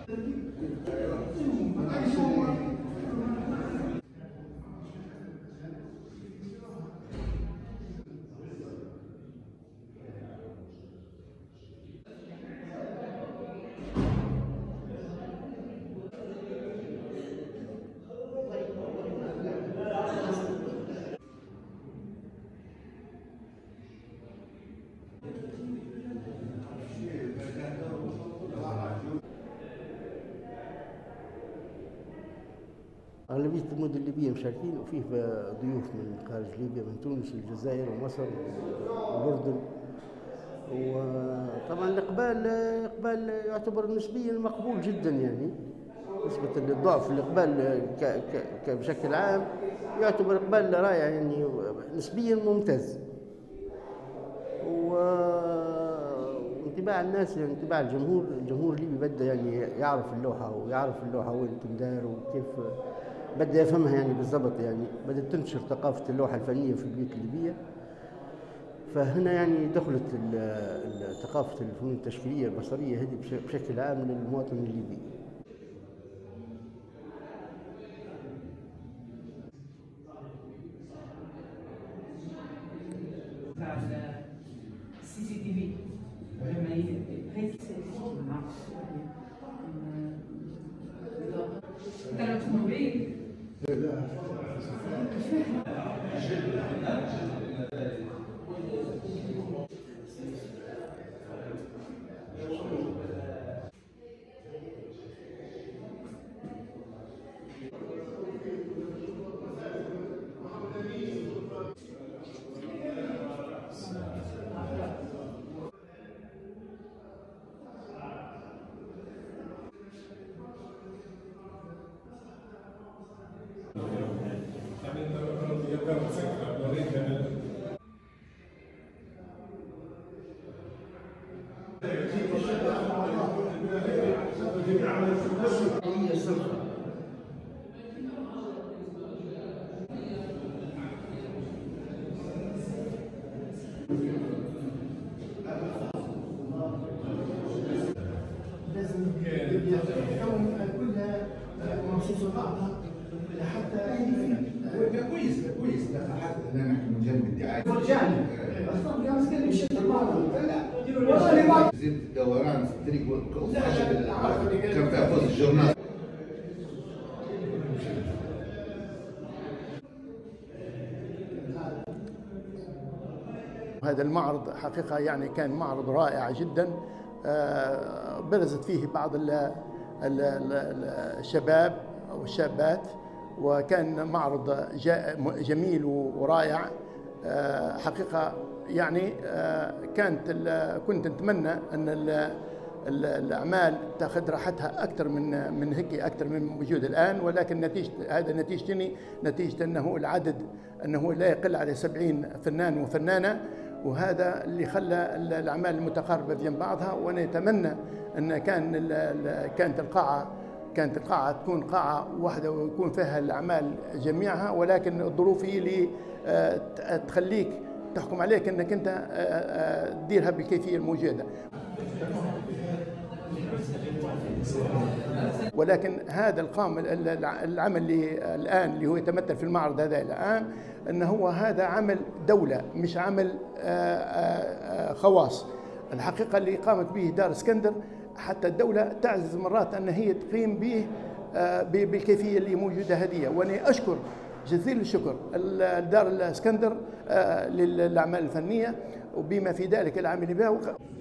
أغلبية المدن الليبية مشاركين، وفيه ضيوف من خارج ليبيا، من تونس والجزائر ومصر والأردن. وطبعا الإقبال يعتبر نسبيا مقبول جدا، يعني نسبة للضعف الإقبال بشكل عام يعتبر إقبال رائع، يعني نسبيا ممتاز. وانطباع الناس، يعني انطباع الجمهور الليبي بدأ يعني يعرف اللوحة، ويعرف اللوحة وين تندار وكيف بدأ يفهمها يعني بالضبط. يعني بدأت تنتشر ثقافة اللوحة الفنية في البيوت الليبية. فهنا يعني دخلت ثقافة الفنون التشكيلية البصرية هذه بشكل عام للمواطن الليبي. CCTV لازم يكون كلها مخصوصة بعضها حتى كويس حتى لا نحن من جانب الدعاية فرجاني لا زيادة الدوران في الطريق كان فيها فوز الجورنال. هذا المعرض حقيقة يعني كان معرض رائع جدا، برزت فيه بعض الشباب والشابات، وكان معرض جميل ورائع حقيقة. يعني كنت نتمنى أن الأعمال تأخذ راحتها أكثر من هيك، أكثر من موجود الآن، ولكن نتيجة أنه العدد أنه لا يقل على 70 فنان وفنانة، وهذا اللي خلى الأعمال المتقاربة بين بعضها. ونتمنى أن كانت القاعة تكون قاعة واحدة ويكون فيها الأعمال جميعها، ولكن الظروف هي اللي تخليك تحكم عليك أنك أنت تديرها بالكيفية الموجودة. ولكن هذا العمل اللي هو يتمثل في المعرض هذا الآن، أنه هو هذا عمل دولة مش عمل خواص. الحقيقة اللي قامت به دار اسكندر، حتى الدولة تعزز مرات أن هي تقيم به بالكيفية اللي موجودة هذه. وأنا أشكر جزيل الشكر دار الاسكندر للأعمال الفنية وبما في ذلك العامل بها.